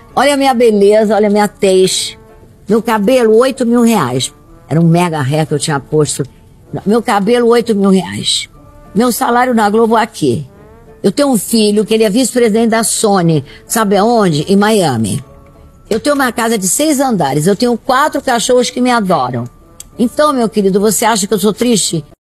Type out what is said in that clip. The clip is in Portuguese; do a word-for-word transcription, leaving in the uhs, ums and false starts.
Olha a minha beleza, olha a minha tez. Meu cabelo, oito mil reais. Era um mega ré que eu tinha posto. Meu cabelo, oito mil reais. Meu salário na Globo aqui. Eu tenho um filho que ele é vice-presidente da Sony. Sabe aonde? Em Miami. Eu tenho uma casa de seis andares. Eu tenho quatro cachorros que me adoram. Então, meu querido, você acha que eu sou triste?